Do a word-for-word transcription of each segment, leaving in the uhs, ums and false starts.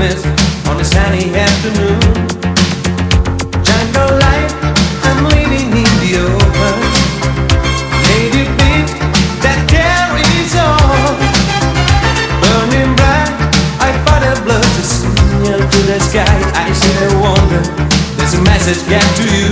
business on a sunny afternoon. Jungle life, I'm living in the open. Native beat that carries on. Burning bright, I fight a blood to signal to the sky. I sit and wonder, there's a message get to you.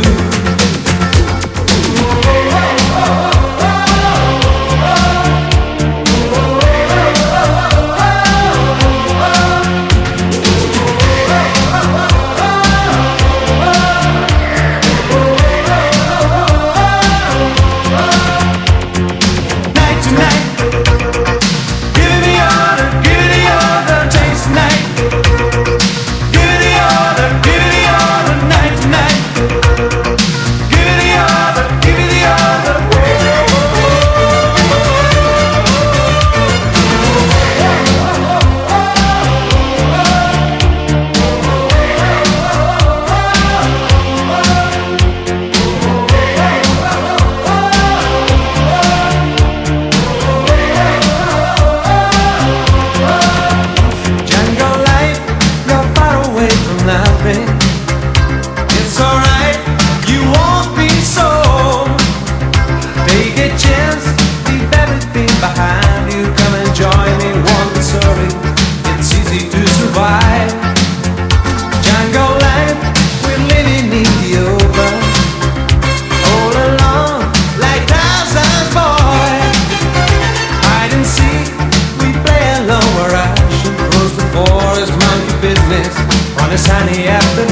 It's alright, you won't be sold. Take a chance, leave everything behind you. Come and join me, won't be sorry. It's easy to survive. Jungle life, we're living in the open. All alone, like Tarzan's boy. Hide and seek, we play alone. We're rushing across the forest, monkey business on a sunny afternoon.